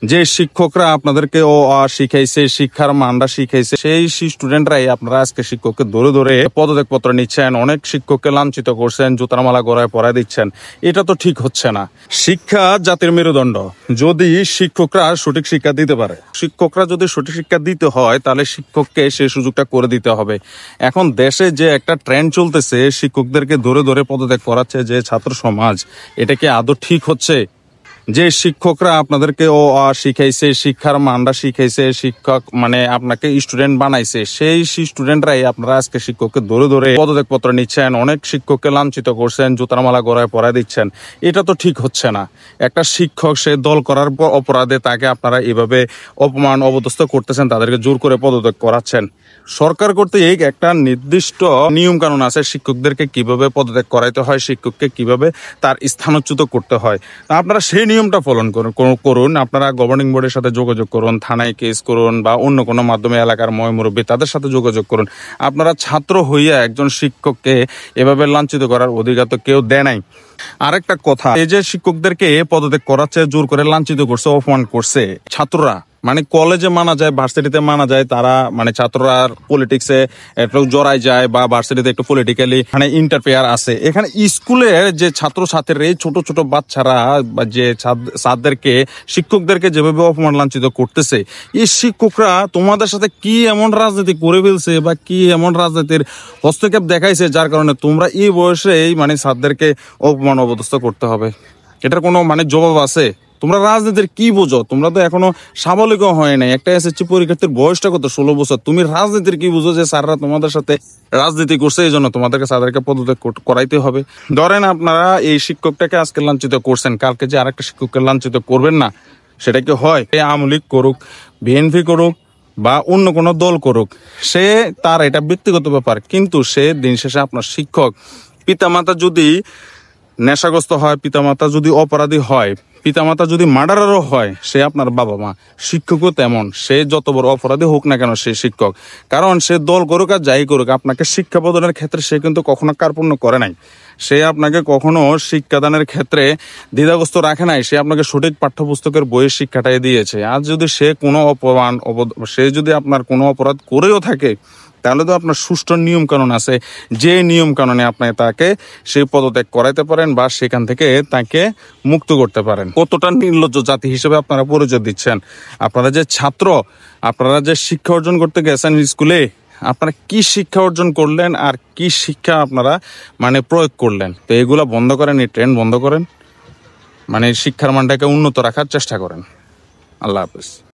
যে শিক্ষকরা আপনাদেরকে ও শিখাইছে, শিক্ষার মানটা শিখাইছে, সেই স্টুডেন্টরাই আপনারা আজকে শিক্ষককে ধরে ধরে পদত্যাগ পত্র নিচ্ছেন, অনেক শিক্ষককে লাঞ্ছিত করছেন, জুতার মালা গড়ায় পরায় দিচ্ছেন। এটা তো ঠিক হচ্ছে না। শিক্ষা জাতির মেরুদণ্ড। যদি শিক্ষকরা সঠিক শিক্ষা দিতে পারে, শিক্ষকরা যদি সঠিক শিক্ষা দিতে হয়, তাহলে শিক্ষককে সেই সুযোগটা করে দিতে হবে। এখন দেশে যে একটা ট্রেন্ড চলতেছে, শিক্ষকদেরকে ধরে ধরে পদত্যাগ করাচ্ছে যে ছাত্র সমাজ, এটা কি আদৌ ঠিক হচ্ছে? যে শিক্ষকরা আপনাদেরকে ও শিখাইছে, শিক্ষার মানটা শিখাইছে, শিক্ষক মানে আপনাকে স্টুডেন্ট বানাইছে, সেই স্টুডেন্টরাই আপনারা আজকে শিক্ষককে ধরে ধরে পদত্যাগ পত্র নিচ্ছেন, অনেক শিক্ষককে লাঞ্ছিত করছেন, জুতার মালা গড়ায় পরায় দিচ্ছেন। এটা তো ঠিক হচ্ছে না। একটা শিক্ষক সে দল করার অপরাধে তাকে আপনারা এভাবে অপমান অবদস্থ করতেছেন, তাদেরকে জোর করে পদত্যাগ করাচ্ছেন। সরকার কর্তৃক একটা নির্দিষ্ট নিয়ম কানুন আছে শিক্ষকদেরকে কিভাবে পদত্যাগ করাইতে হয়, শিক্ষককে কিভাবে তার স্থানচ্যুত করতে হয়। আপনারা সেই নিয়মটা পালন করুন। আপনারা গভর্নিং বোর্ডের সাথে যোগাযোগ করুন, থানায় কেস করুন, বা অন্য কোনো মাধ্যমে এলাকার মুরব্বী তাদের সাথে যোগাযোগ করুন। আপনারা ছাত্র হইয়া একজন শিক্ষককে এভাবে লাঞ্ছিত করার অধিকার তো কেউ দেয় নাই। আরেকটা কথা, এই যে শিক্ষকদেরকে পদত্যাগ করাচ্ছে, জোর করে লাঞ্ছিত করছে, অপমান করছে ছাত্ররা, মানে কলেজে মানা যায়, ভার্সিটিতে মানা যায়, তারা মানে ছাত্ররা পলিটিক্সে একটু জড়াই যায়, বা ভার্সিটিতে একটু পলিটিক্যালি মানে ইন্টারফেয়ার আছে। এখানে স্কুলের যে ছাত্র ছাত্রীরা, এই ছোট ছোট বাচ্চারা বা যে ছাত্রদেরকে শিক্ষকদেরকে যেভাবে অপমান লাঞ্ছিত করতেছে, এই শিক্ষকরা তোমাদের সাথে কি এমন রাজনীতি করে ফেলছে, বা কি এমন রাজনীতির হস্তক্ষেপ দেখাইছে, যার কারণে তোমরা এই বয়সেই মানে ছাত্রদেরকে অপমান অবদস্থ করতে হবে? এটার কোনো মানে জবাব আছে? তোমরা রাজনীতির কি বোঝো? তোমরা তো এখনো সাবলীকও হয় নাই। একটা এসএসসি পরীক্ষার্থীর বয়সটা কত, 16 বছর। তুমি রাজনীতির কি বুঝো যে স্যাররা তোমাদের সাথে রাজনীতি করছে, এই জন্য তোমাদেরকে তাদেরকে পদত্যাগ করাইতে হবে? ধরেন আপনারা এই শিক্ষকটাকে আজকে লাঞ্ছিত করছেন, কালকে যে আরেকটা শিক্ষককে লাঞ্ছিত করবেন না, সেটা কি হয়? আওয়ামী লীগ করুক, বিএনপি করুক, বা অন্য কোনো দল করুক, সে তার এটা ব্যক্তিগত ব্যাপার, কিন্তু সে দিন শেষে আপনার শিক্ষক। পিতামাতা যদি নেশাগ্রস্ত হয়, পিতামাতা যদি অপরাধী হয়, পিতামাতা যদি মার্ডারারও হয়, সে আপনার বাবা মা। শিক্ষকও তেমন, সে যত বড় অপরাধী হোক না কেন, সে শিক্ষক। কারণ সে দল করুক আর যাই করুক, আপনাকে শিক্ষা প্রদানের ক্ষেত্রে সে কিন্তু কখনো কার্পণ্য করে নাই। সে আপনাকে কখনো শিক্ষাদানের ক্ষেত্রে দ্বিধাগ্রস্ত রাখে নাই। সে আপনাকে সঠিক পাঠ্যপুস্তকের বইয়ের শিক্ষাটাই দিয়েছে। আজ যদি সে কোনো সে যদি আপনার কোনো অপরাধ করেও থাকে, তাহলে তো আপনার সুষ্ঠু নিয়ম কানুন আছে, যে নিয়ম কানুনে আপনি তাকে সেই পদত্যাগ করাইতে পারেন, বা সেখান থেকে তাকে মুক্ত করতে পারেন। কতটা নির্লজ্জ জাতি হিসেবে আপনারা পরিচয় দিচ্ছেন। আপনারা যে ছাত্র, আপনারা যে শিক্ষা অর্জন করতে গেছেন স্কুলে, আপনারা কি শিক্ষা অর্জন করলেন আর কি শিক্ষা আপনারা মানে প্রয়োগ করলেন? তো এগুলা বন্ধ করেন, এই ট্রেন্ড বন্ধ করেন, মানে শিক্ষার মানটাকে উন্নত রাখার চেষ্টা করেন। আল্লাহ হাফেজ।